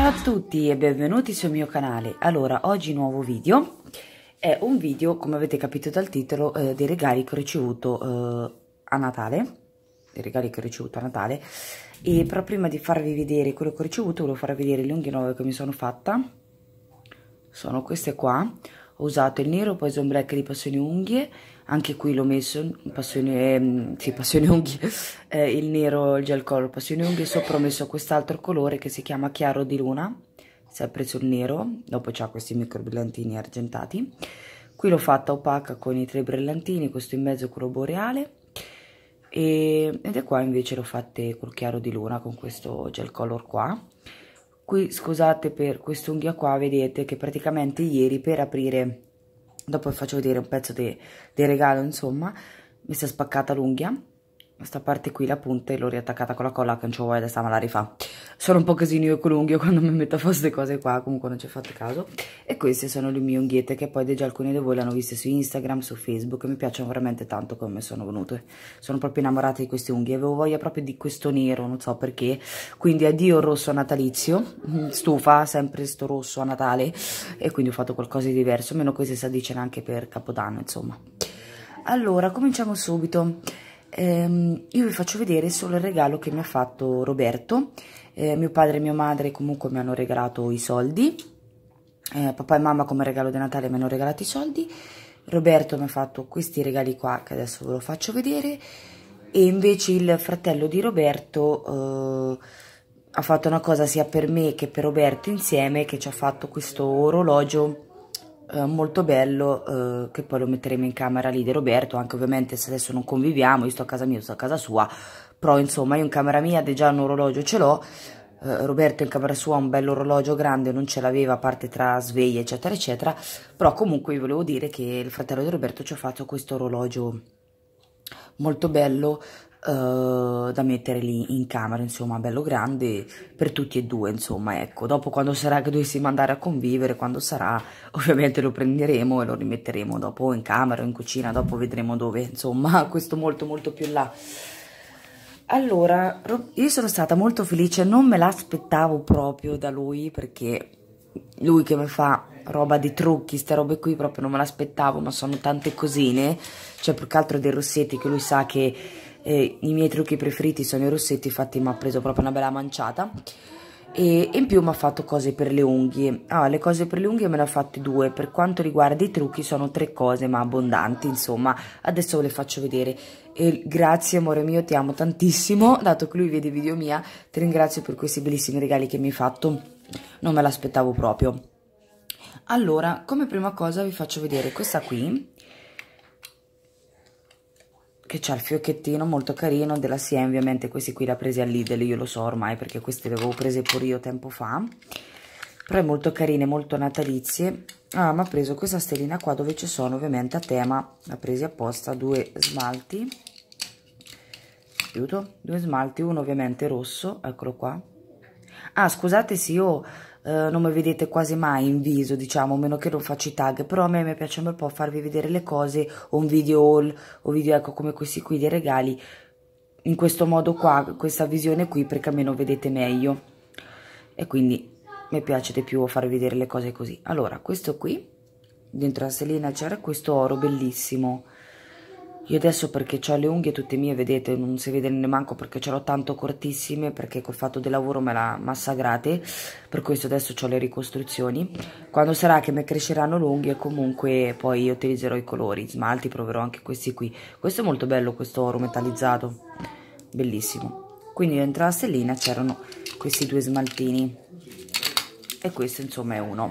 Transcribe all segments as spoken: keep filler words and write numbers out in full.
Ciao a tutti e benvenuti sul mio canale. Allora, oggi nuovo video. È un video, come avete capito dal titolo, eh, dei regali che ho ricevuto eh, a Natale. Dei regali che ho ricevuto a Natale. E però prima di farvi vedere quello che ho ricevuto, volevo farvi vedere le unghie nuove che mi sono fatta. Sono queste qua. Ho usato il nero Poison Black di Passione Unghie. Anche qui l'ho messo passione, eh, sì, passione unghie, eh, il nero, il gel color Passione Unghie. Sopra ho messo quest'altro colore che si chiama Chiaro di Luna, sempre sul nero. Dopo c'ha questi micro brillantini argentati. Qui l'ho fatta opaca con i tre brillantini, questo in mezzo quello boreale, e, ed è qua invece l'ho fatte col Chiaro di Luna con questo gel color qua. Qui scusate per quest'unghia qua, vedete che praticamente ieri per aprire, dopo vi faccio vedere un pezzo del de regalo, insomma, mi si è spaccata l'unghia, questa parte qui, la punta, e l'ho riattaccata con la colla che non ci vuole, adesso me la rifà. Sono un po' casino io con l'unghia quando mi metto a fare queste cose qua, comunque non ci fate caso. E queste sono le mie unghiette, che poi già alcuni di voi le hanno viste su Instagram, su Facebook, e mi piacciono veramente tanto come sono venute. Sono proprio innamorata di queste unghie, avevo voglia proprio di questo nero, non so perché. Quindi addio rosso natalizio, stufa sempre sto rosso a Natale, e quindi ho fatto qualcosa di diverso, almeno queste si addicono anche per Capodanno, insomma. Allora, cominciamo subito. Ehm, io vi faccio vedere solo il regalo che mi ha fatto Roberto. Eh, mio padre e mia madre comunque mi hanno regalato i soldi, eh, papà e mamma come regalo di Natale mi hanno regalato i soldi. Roberto mi ha fatto questi regali qua che adesso ve lo faccio vedere, e invece il fratello di Roberto eh, ha fatto una cosa sia per me che per Roberto insieme, che ci ha fatto questo orologio eh, molto bello, eh, che poi lo metteremo in camera lì di Roberto, anche ovviamente se adesso non conviviamo, io sto a casa mia, io sto a casa sua, però insomma io in camera mia già un orologio ce l'ho, eh, Roberto in camera sua un bello orologio grande non ce l'aveva, a parte tra sveglie eccetera eccetera, però comunque vi volevo dire che il fratello di Roberto ci ha fatto questo orologio molto bello, Uh, da mettere lì in camera, insomma bello grande per tutti e due, insomma. Ecco, dopo quando sarà che dovessimo andare a convivere, quando sarà, ovviamente lo prenderemo e lo rimetteremo dopo in camera o in cucina, dopo vedremo dove, insomma, questo molto molto più là. Allora, io sono stata molto felice, non me l'aspettavo proprio da lui, perché lui che mi fa roba di trucchi, ste robe qui proprio non me l'aspettavo, ma sono tante cosine, cioè più che altro dei rossetti, che lui sa che eh, i miei trucchi preferiti sono i rossetti, infatti mi ha preso proprio una bella manciata, e, e in più mi ha fatto cose per le unghie. Ah, le cose per le unghie me ne ha fatte due. Per quanto riguarda i trucchi sono tre cose ma abbondanti, insomma, adesso ve le faccio vedere. E grazie amore mio, ti amo tantissimo, dato che lui vede i video mia, ti ringrazio per questi bellissimi regali che mi hai fatto, non me l'aspettavo proprio. Allora, come prima cosa vi faccio vedere questa qui, che c'ha il fiocchettino molto carino della Sien, ovviamente questi qui li ha presi al Lidl, io lo so ormai perché queste le avevo prese pure io tempo fa, però è molto carine, molto natalizie. Ah, mi ha preso questa stellina qua dove ci sono ovviamente a tema, l'ha presi apposta, due smalti, aiuto, due smalti, uno ovviamente rosso, eccolo qua. Ah, scusate se io Uh, non mi vedete quasi mai in viso, diciamo, a meno che non faccio i tag, però a me mi piace un po' farvi vedere le cose, o un video haul, o video ecco come questi qui dei regali, in questo modo qua, questa visione qui, perché almeno vedete meglio, e quindi mi piace di più farvi vedere le cose così. Allora, questo qui, dentro la stellina c'era questo oro bellissimo. Io adesso, perché ho le unghie tutte mie, vedete, non si vede neanche perché ce l'ho tanto cortissime, perché col fatto del lavoro me l'ha massacrate, per questo adesso ho le ricostruzioni. Quando sarà che mi cresceranno le unghie, comunque poi io utilizzerò i colori, smalti, proverò anche questi qui. Questo è molto bello, questo oro metallizzato, bellissimo. Quindi dentro la stellina c'erano questi due smaltini, e questo insomma è uno.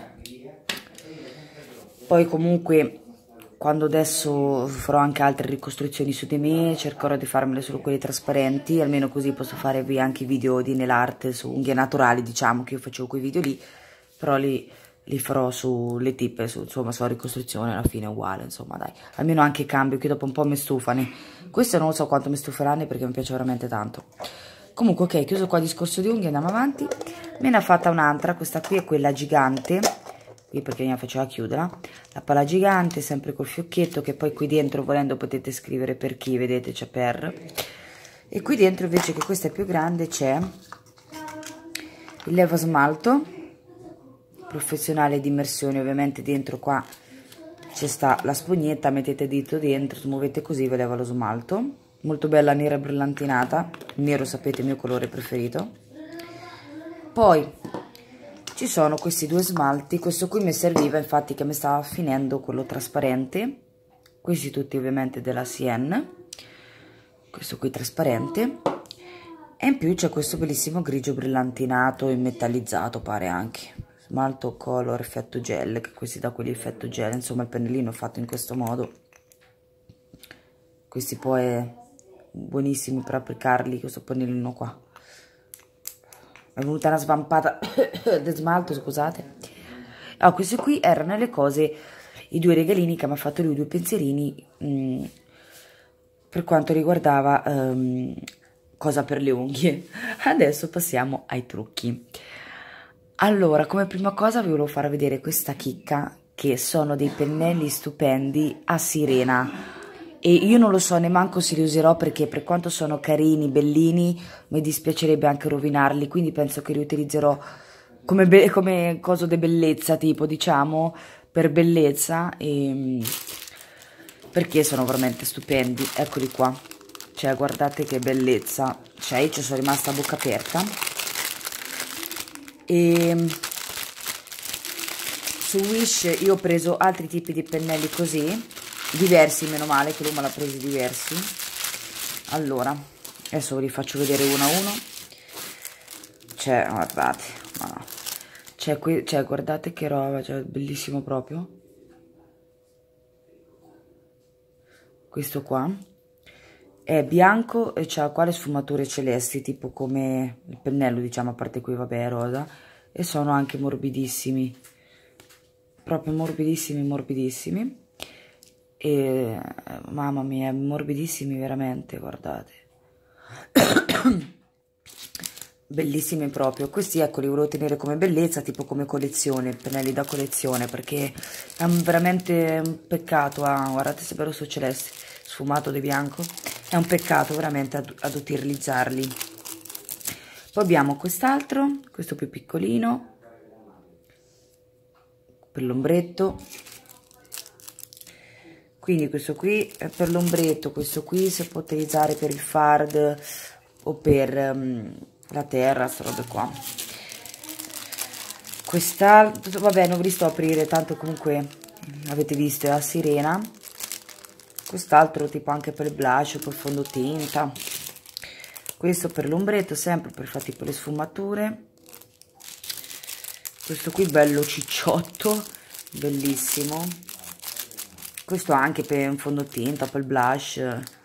Poi comunque, quando adesso farò anche altre ricostruzioni su di me, cercherò di farmele solo quelle trasparenti, almeno così posso farvi anche video di nail art su unghie naturali, diciamo, che io facevo quei video lì, però li, li farò sulle tippe, su, insomma, sulla ricostruzione, alla fine è uguale, insomma, dai. Almeno anche cambio, che dopo un po' mi stufano. Questo non so quanto mi stuferanno, perché mi piace veramente tanto. Comunque, ok, chiuso qua il discorso di unghie, andiamo avanti. Me ne ha fatta un'altra, questa qui è quella gigante, qui perché mi faceva chiudere, la pala gigante, sempre col fiocchetto, che poi qui dentro, volendo, potete scrivere per chi, vedete, c'è per, e qui dentro invece, che questa è più grande, c'è il leva smalto, professionale di immersione. Ovviamente dentro qua c'è sta la spugnetta, mettete il dito dentro, smuovete così, vedeva lo smalto. Molto bella, nera brillantinata, nero sapete il mio colore preferito. Poi ci sono questi due smalti, questo qui mi serviva infatti che mi stava finendo quello trasparente, questi tutti ovviamente della Sien, questo qui trasparente, e in più c'è questo bellissimo grigio brillantinato e metallizzato, pare anche, smalto color effetto gel, che questi da quelli effetto gel, insomma il pennellino è fatto in questo modo, questi poi è buonissimi per applicarli, questo pennellino qua. È venuta una svampata del smalto, scusate. Ah, queste qui erano le cose, i due regalini che mi ha fatto lui, due pensierini mh, per quanto riguardava um, cosa per le unghie. Adesso passiamo ai trucchi. Allora, come prima cosa vi volevo far vedere questa chicca, che sono dei pennelli stupendi a sirena. E io non lo so neanche se li userò, perché per quanto sono carini, bellini, mi dispiacerebbe anche rovinarli, quindi penso che li utilizzerò come, come coso di bellezza, tipo, diciamo, per bellezza, e, perché sono veramente stupendi. Eccoli qua, cioè guardate che bellezza, cioè io ci sono rimasta a bocca aperta. E su Wish io ho preso altri tipi di pennelli così, diversi, meno male che lui me l'ha presi diversi. Allora adesso ve li faccio vedere uno a uno. Cioè guardate, no. Cioè, qui, cioè guardate che roba, cioè bellissimo proprio. Questo qua è bianco e c'ha qua le sfumature celesti, tipo come il pennello, diciamo, a parte qui vabbè è rosa, e sono anche morbidissimi, proprio morbidissimi morbidissimi. E mamma mia, morbidissimi veramente, guardate. Bellissimi proprio. Questi ecco li volevo tenere come bellezza, tipo come collezione, pennelli da collezione, perché è un, veramente un peccato. Ah, guardate se bello su celeste, sfumato di bianco, è un peccato veramente ad, ad utilizzarli. Poi abbiamo quest'altro, questo più piccolino per l'ombretto. Quindi questo qui è per l'ombretto, questo qui si può utilizzare per il fard o per um, la terra, queste robe qua. Quest'altro, vabbè, non ve li sto a aprire, tanto comunque avete visto, è a sirena. Quest'altro tipo anche per il blush o per fondotinta. Questo per l'ombretto, sempre per fare tipo le sfumature. Questo qui bello cicciotto, bellissimo. Questo anche per un fondotinta, per il blush,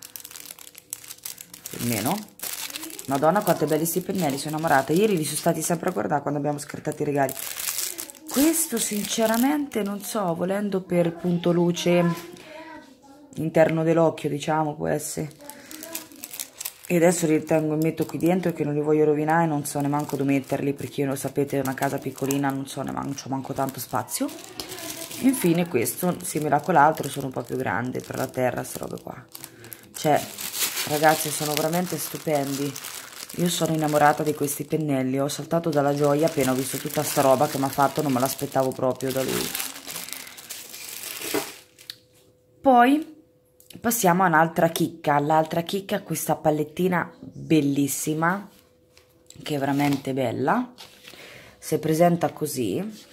almeno. Madonna quanto belli sti pennelli, sono innamorata. Ieri li sono stati sempre a guardare quando abbiamo scartato i regali. Questo sinceramente non so, volendo per punto luce interno dell'occhio, diciamo, può essere. E adesso li tengo e metto qui dentro, che non li voglio rovinare, non so neanche dove metterli, perché io lo sapete è una casa piccolina, non so neanche, non c'ho manco tanto spazio. Infine questo, simile a quell'altro, sono un po' più grande per la terra, queste robe qua. Cioè, ragazzi, sono veramente stupendi. Io sono innamorata di questi pennelli, ho saltato dalla gioia appena ho visto tutta sta roba che mi ha fatto, non me l'aspettavo proprio da lui. Poi passiamo a un'altra chicca, l'altra chicca è questa palettina bellissima, che è veramente bella, si presenta così.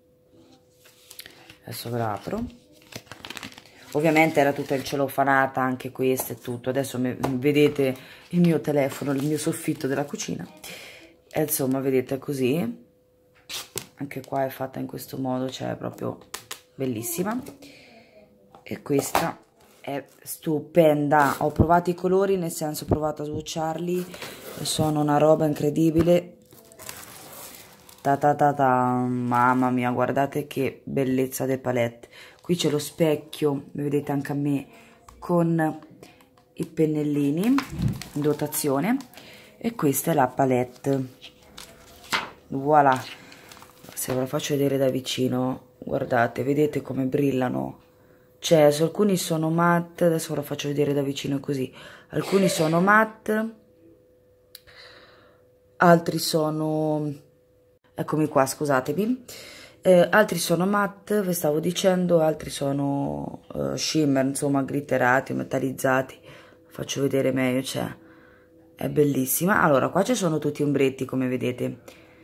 Adesso ve la apro. Ovviamente era tutta il cellofanata anche questa e tutto. Adesso vedete il mio telefono, il mio soffitto della cucina, e insomma vedete così, anche qua è fatta in questo modo, cioè è proprio bellissima. E questa è stupenda. Ho provato i colori, nel senso ho provato a swatcharli, sono una roba incredibile. Ta ta ta ta, mamma mia, guardate che bellezza delle palette. Qui c'è lo specchio, vedete anche a me, con i pennellini in dotazione, e questa è la palette. Voilà, se ve la faccio vedere da vicino, guardate, vedete come brillano. Cioè, su alcuni sono matte, adesso ve la faccio vedere da vicino così. Alcuni sono matte, altri sono... Eccomi qua, scusatemi. eh, altri sono matte, vi stavo dicendo, altri sono uh, shimmer, insomma glitterati, metallizzati. Faccio vedere meglio, cioè è bellissima. Allora qua ci sono tutti ombretti come vedete,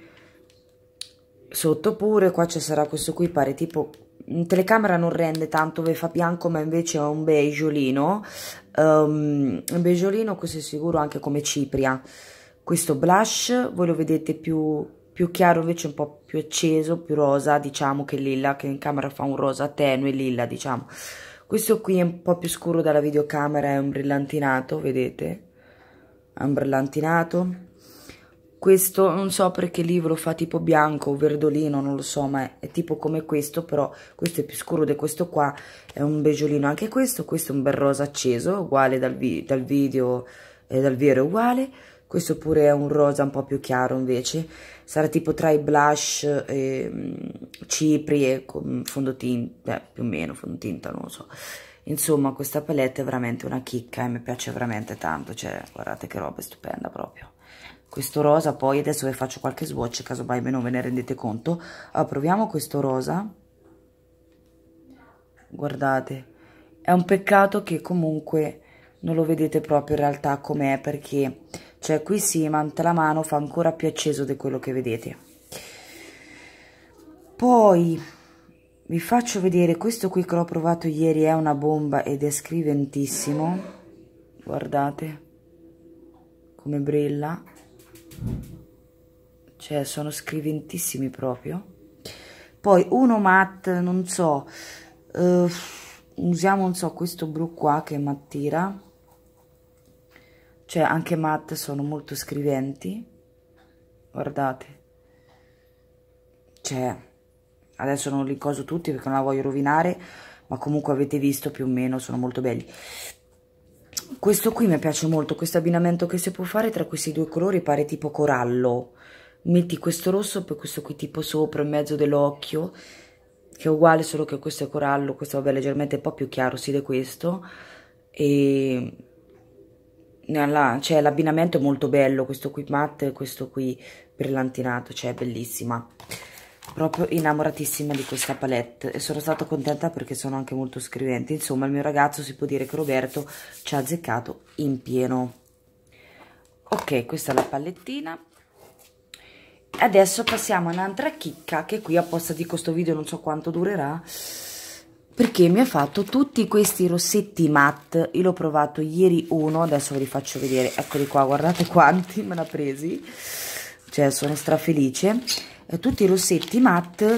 sotto pure. Qua ci sarà questo qui, pare tipo in telecamera non rende tanto, ve fa bianco, ma invece è un beigeolino, um, un beigeolino, questo è sicuro anche come cipria. Questo blush voi lo vedete più, più chiaro, invece un po' più acceso, più rosa diciamo che lilla, che in camera fa un rosa tenue lilla diciamo. Questo qui è un po' più scuro dalla videocamera, è un brillantinato, vedete? È un brillantinato. Questo non so perché lì ve lo fa tipo bianco o verdolino, non lo so, ma è, è tipo come questo, però questo è più scuro di questo qua, è un beigeolino anche questo. Questo è un bel rosa acceso, uguale dal, vi dal video e eh, dal vero uguale. Questo pure è un rosa un po' più chiaro invece, sarà tipo tra i blush, e, um, cipri e fondotinta, eh, più o meno fondotinta, non lo so. Insomma, questa palette è veramente una chicca e mi piace veramente tanto, cioè guardate che roba stupenda proprio. Questo rosa, poi adesso vi faccio qualche swatch, casomai non ve ne rendete conto. Allora, proviamo questo rosa. Guardate, è un peccato che comunque non lo vedete proprio in realtà com'è, perché cioè qui si mante la mano, fa ancora più acceso di quello che vedete. Poi vi faccio vedere questo qui che l'ho provato ieri, è una bomba ed è scriventissimo. Guardate come brilla. Cioè sono scriventissimi proprio. Poi uno matte, non so, uh, usiamo non so questo blu qua che m'attira, cioè anche matte sono molto scriventi, guardate, cioè adesso non li coso tutti perché non la voglio rovinare, ma comunque avete visto più o meno, sono molto belli. Questo qui mi piace molto, questo abbinamento che si può fare tra questi due colori, pare tipo corallo. Metti questo rosso, poi questo qui tipo sopra, in mezzo dell'occhio, che è uguale, solo che questo è corallo, questo vabbè leggermente un po' più chiaro, si vede questo. E cioè l'abbinamento è molto bello, questo qui matte e questo qui brillantinato, cioè è bellissima. Proprio innamoratissima di questa palette e sono stata contenta perché sono anche molto scriventi. Insomma, il mio ragazzo, si può dire che Roberto ci ha azzeccato in pieno. Ok, questa è la palettina. Adesso passiamo a un'altra chicca che qui apposta di questo video non so quanto durerà, perché mi ha fatto tutti questi rossetti matte. Io l'ho provato ieri uno, adesso ve li faccio vedere, eccoli qua, guardate quanti me ne ha presi, cioè sono strafelice. E tutti i rossetti matte,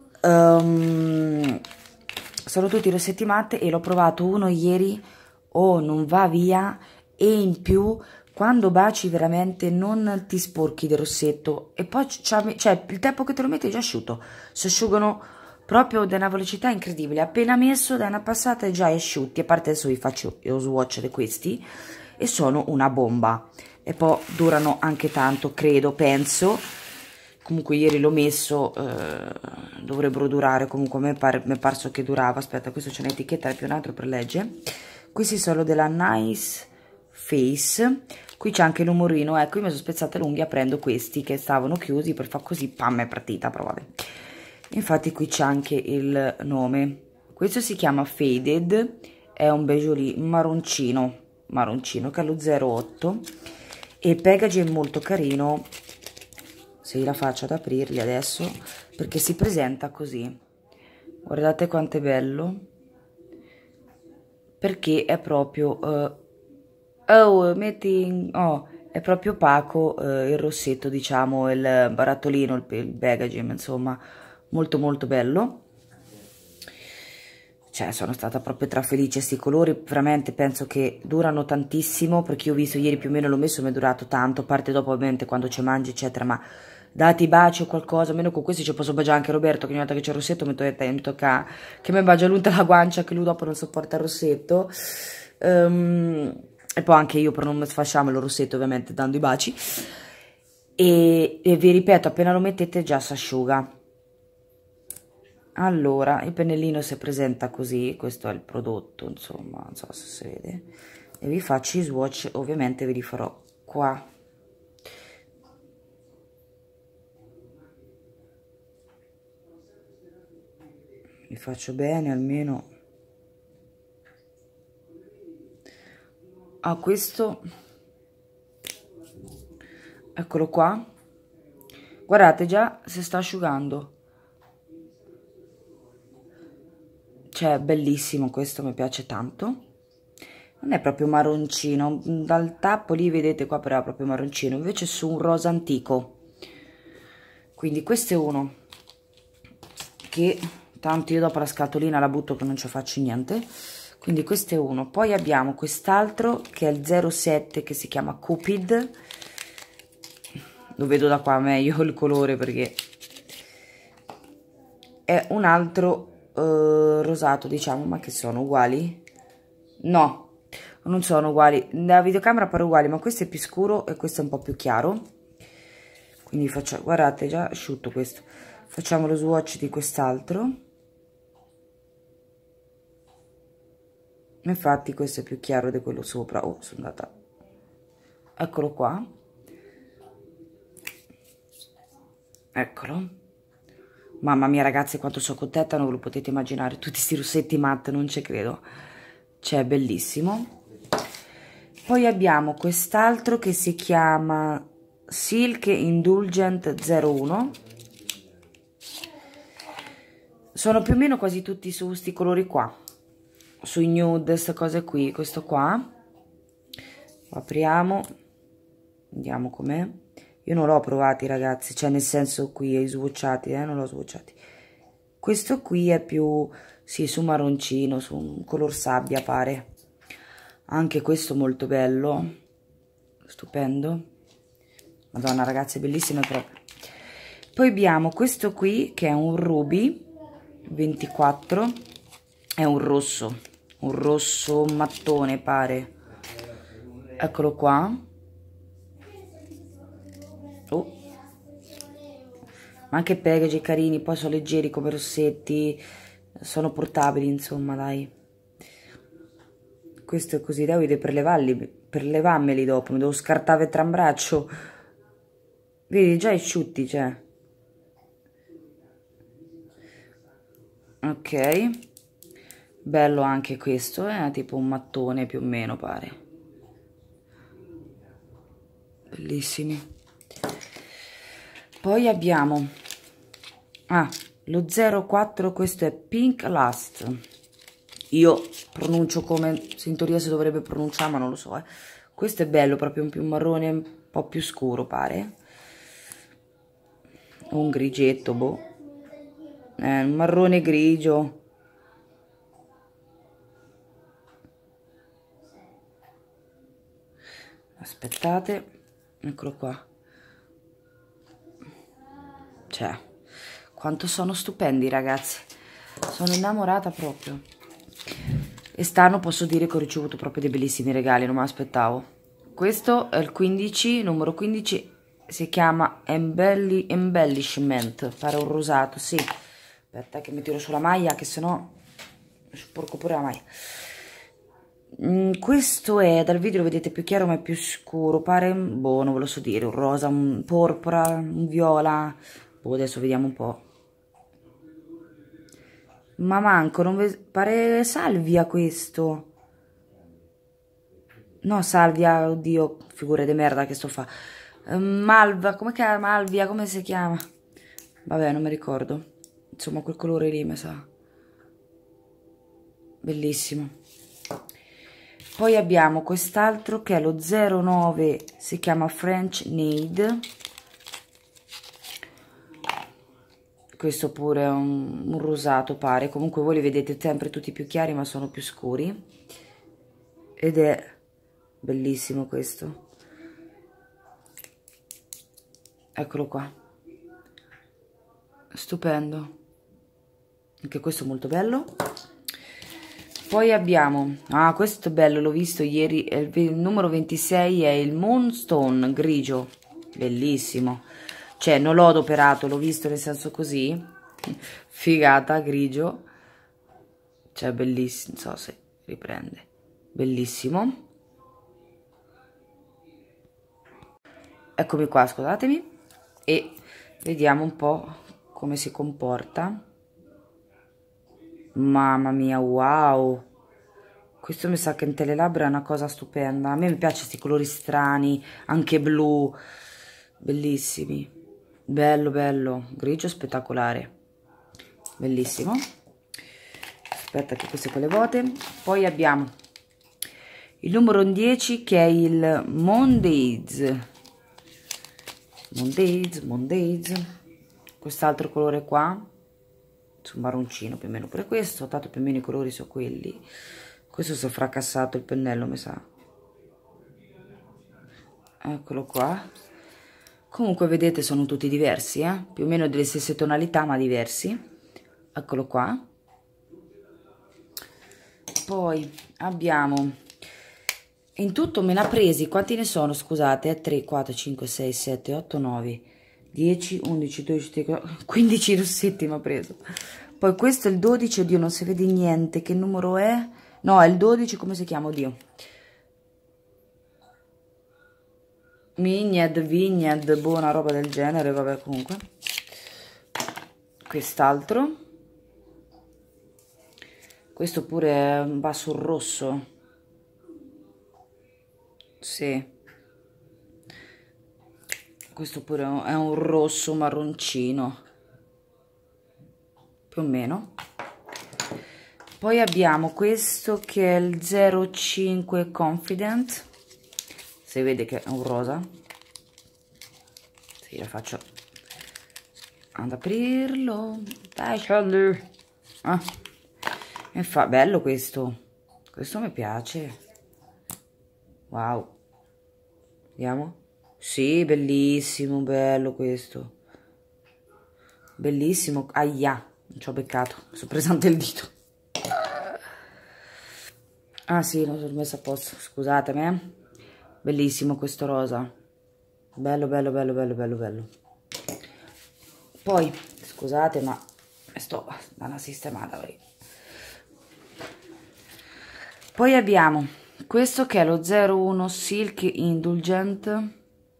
um, sono tutti i rossetti matte e l'ho provato uno ieri, oh non va via, e in più quando baci veramente non ti sporchi del rossetto, e poi cioè il tempo che te lo metti è già asciutto, si asciugano proprio da una velocità incredibile, appena messo da una passata è già asciutti. A parte adesso vi faccio lo swatch di questi e sono una bomba e poi durano anche tanto, credo, penso. Comunque ieri l'ho messo, eh, dovrebbero durare, comunque a me pare, mi è parso che durava. Aspetta, questo c'è un'etichetta più un altro per legge. Questi sono della Nice Face, qui c'è anche il numorino, ecco, io mi sono spezzata l'unghia, prendo questi che stavano chiusi per far così, pam, è partita, però vabbè. Infatti qui c'è anche il nome, questo si chiama Faded, è un beigeolino marroncino, marroncino che è lo zero otto e il packaging è molto carino, se io la faccio ad aprirli adesso, perché si presenta così, guardate quanto è bello, perché è proprio, uh, oh, metti, in, oh, è proprio opaco uh, il rossetto, diciamo, il barattolino, il, il packaging, insomma, molto molto bello. Cioè sono stata proprio trafelice, sti colori veramente penso che durano tantissimo, perché io ho visto ieri più o meno l'ho messo, mi è durato tanto, a parte dopo ovviamente quando ci mangi eccetera, ma dati baci o qualcosa, almeno con questi ci posso baciare anche Roberto, che ogni volta che c'è il rossetto mi, to mi tocca che mi bacia l'unta la guancia, che lui dopo non sopporta il rossetto, um, e poi anche io per non sfasciarmelo il rossetto ovviamente dando i baci, e, e vi ripeto, appena lo mettete già si asciuga. Allora, il pennellino si presenta così, questo è il prodotto, insomma, non so se si vede, e vi faccio i swatch, ovviamente ve li farò qua. faccio bene almeno. Ah, questo, eccolo qua, guardate già si sta asciugando, cioè bellissimo questo, mi piace tanto. Non è proprio marroncino, dal tappo lì vedete qua però è proprio marroncino, invece su un rosa antico. Quindi questo è uno che tanto io dopo la scatolina la butto che non ci faccio niente. Quindi questo è uno. Poi abbiamo quest'altro che è il zero sette che si chiama Cupid. Lo vedo da qua meglio il colore perché è un altro eh, rosato, diciamo, ma che sono uguali? No. Non sono uguali, nella videocamera pare uguali, ma questo è più scuro e questo è un po' più chiaro. Quindi facciamo, guardate, già asciutto questo. Facciamo lo swatch di quest'altro. Infatti questo è più chiaro di quello sopra. Oh, sono andata. Eccolo qua. Eccolo. Mamma mia ragazzi, quanto sono contenta, non ve lo potete immaginare. Tutti questi rossetti matte, non ci credo. Cioè, bellissimo. Poi abbiamo quest'altro che si chiama Silk Indulgent zero uno. Sono più o meno quasi tutti su questi colori qua, sui nude, queste cose qui. Questo qua lo apriamo, vediamo com'è. Io non l'ho provati ragazzi, cioè nel senso qui è swatchati, eh, non l'ho swatchati. Questo qui è più, sì, su marroncino, su un color sabbia pare. Anche questo molto bello, stupendo. Madonna ragazzi, è bellissimo proprio. Poi abbiamo questo qui che è un ruby ventiquattro, è un rosso, un rosso mattone pare. Eccolo qua. Oh. Ma anche packaging carini, poi sono leggeri come rossetti, sono portabili insomma, dai. Questo è così, Davide, per levarli, per levarmeli dopo, mi devo scartare tra un braccio. Vedi, già asciutti, cioè. Ok. Bello anche questo, è eh? Tipo un mattone più o meno, pare. Bellissimi. Poi abbiamo... Ah, lo zero quattro, questo è Pink Lust. Io pronuncio come in teoria si dovrebbe pronunciare, ma non lo so. Eh. Questo è bello, proprio un più marrone, un po' più scuro, pare. Un grigetto, boh. Eh, un marrone grigio. Aspettate, eccolo qua. Cioè, quanto sono stupendi, ragazzi. Sono innamorata proprio. Quest'anno posso dire che ho ricevuto proprio dei bellissimi regali, non me l'aspettavo. Questo è il quindici, numero quindici, si chiama Embelli, Embellishment, pare un rosato, sì. Aspetta che mi tiro sulla maglia, che sennò sporco pure la maglia. Mm, questo è, dal video lo vedete più chiaro ma è più scuro, pare, boh, non ve lo so dire, un rosa, un porpora, un viola, boh, adesso vediamo un po'. Ma manco, non pare salvia questo. No, salvia, oddio, figure di merda che sto fa. Uh, Malva, come chiama? Malvia, come si chiama? Vabbè, non mi ricordo. Insomma, quel colore lì, mi sa. Bellissimo. Poi abbiamo quest'altro che è lo zero nove, si chiama French Nade. Questo pure è un, un rosato pare, comunque voi li vedete sempre tutti più chiari ma sono più scuri. Ed è bellissimo questo. Eccolo qua. Stupendo. Anche questo molto bello. Poi abbiamo, ah questo è bello, l'ho visto ieri, il, il numero ventisei è il Moonstone grigio, bellissimo. Cioè, non l'ho adoperato, l'ho visto nel senso così. Figata, grigio. Cioè, bellissimo. Non so se riprende. Bellissimo. Eccomi qua, scusatemi. E vediamo un po' come si comporta. Mamma mia, wow. Questo mi sa che in telelabbra è una cosa stupenda. A me mi piacciono questi colori strani, anche blu, bellissimi. Bello, bello, grigio spettacolare, bellissimo. Aspetta che queste con le vuote. Poi abbiamo il numero dieci che è il Mondays. Mondays, Mondays. Quest'altro colore qua, su marroncino più o meno pure questo, tanto più o meno i colori sono quelli. Questo si è fracassato il pennello, mi sa. Eccolo qua. Comunque vedete sono tutti diversi, eh? Più o meno delle stesse tonalità ma diversi. Eccolo qua. Poi abbiamo, in tutto me ne ha presi, quanti ne sono? Scusate, tre, quattro, cinque, sei, sette, otto, nove, dieci, undici, dodici, quindici rossetti mi ha preso. Poi questo è il dodici, oddio non si vede niente, che numero è? No, è il dodici, come si chiama, oddio? Migned, Vigned, buona roba del genere, vabbè comunque. Quest'altro. Questo pure va sul rosso. Sì. Questo pure è un rosso marroncino. Più o meno. Poi abbiamo questo che è il zero cinque Confident. Si vede che è un rosa. Sì, la faccio ad aprirlo. Dai, Charlie. Ah. E fa bello questo. Questo mi piace. Wow. Vediamo. Sì, bellissimo, bello questo. Bellissimo. Aia, non ci ho beccato. Mi sono presa ante il dito. Ah sì, non sono messa a posto. Scusatemi, eh. Bellissimo questo rosa. Bello, bello, bello, bello, bello, bello. Poi, scusate, ma sto da una sistemata. Poi abbiamo questo che è lo zero uno Silk Indulgent.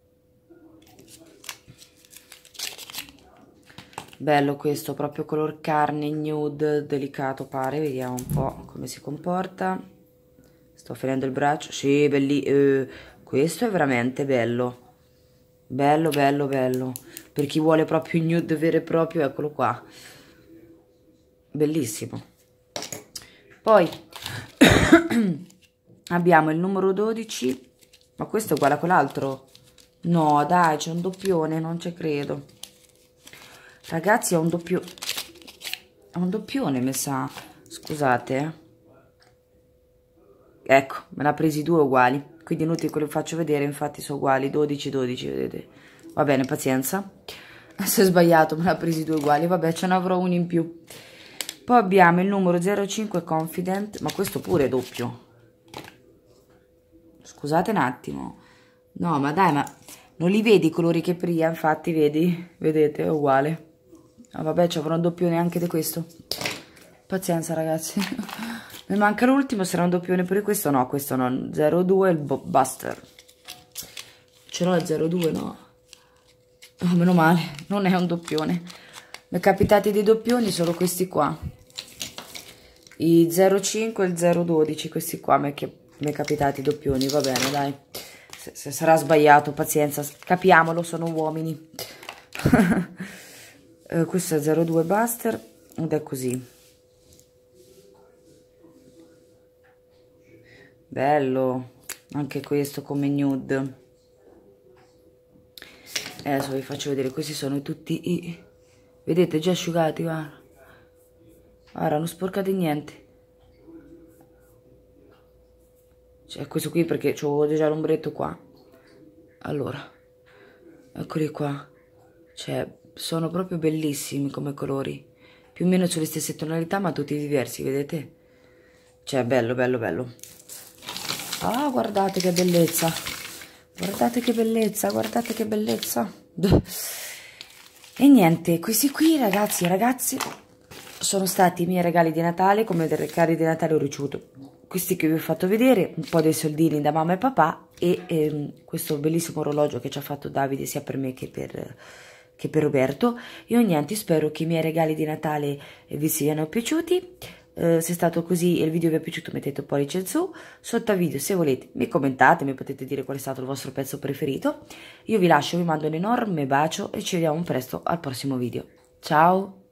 Bello questo, proprio color carne, nude, delicato pare. Vediamo un po' come si comporta. Sto finendo il braccio. Sì, belli. Eh, questo è veramente bello. Bello, bello, bello. Per chi vuole proprio il nude vero e proprio, eccolo qua. Bellissimo. Poi abbiamo il numero dodici. Ma questo è uguale a quell'altro? No, dai, c'è un doppione, non ci credo. Ragazzi, è un doppio... È un doppione, mi sa. Scusate. Ecco, me ne ha presi due uguali. Quindi inutile che lo faccio vedere, infatti sono uguali. dodici, dodici, vedete. Va bene, pazienza. Se ho sbagliato, me ne ha presi due uguali. Vabbè, ce ne avrò uno in più. Poi abbiamo il numero zero cinque Confident. Ma questo pure è doppio. Scusate un attimo. No, ma dai, ma... Non li vedi i colori che prima? Infatti, vedi? Vedete, è uguale. Ah, vabbè, ci avrò un doppione anche di questo. Pazienza, ragazzi. Mi manca l'ultimo, sarà un doppione pure questo? No, questo no. zero due, il Buster. Ce l'ho il zero due, no? Oh, meno male, non è un doppione. Mi è capitati dei doppioni solo questi qua. I zero cinque e il zero dodici, questi qua mi è capitati i doppioni, va bene, dai. Se, se sarà sbagliato, pazienza, capiamolo, sono uomini. eh, questo è zero due Buster ed è così. Bello, anche questo come nude. Eh, adesso vi faccio vedere, questi sono tutti i... Vedete, già asciugati, guarda. Guarda, non sporcate niente. Cioè, questo qui perché c'ho già l'ombretto qua. Allora, eccoli qua. Cioè, sono proprio bellissimi come colori. Più o meno sulle stesse tonalità, ma tutti diversi, vedete? Cioè, bello, bello, bello. Ah, guardate che bellezza. Guardate che bellezza, guardate che bellezza. E niente, questi qui, ragazzi e ragazzi, sono stati i miei regali di Natale. Come dei regali di Natale ho ricevuto questi che vi ho fatto vedere, un po' dei soldini da mamma e papà e ehm, questo bellissimo orologio che ci ha fatto Davide sia per me che per, che per Roberto. Io niente, spero che i miei regali di Natale vi siano piaciuti. eh, se è stato così e il video vi è piaciuto mettete un pollice in su, sotto al video se volete mi commentate, mi potete dire qual è stato il vostro pezzo preferito. Io vi lascio, vi mando un enorme bacio e ci vediamo presto al prossimo video. Ciao!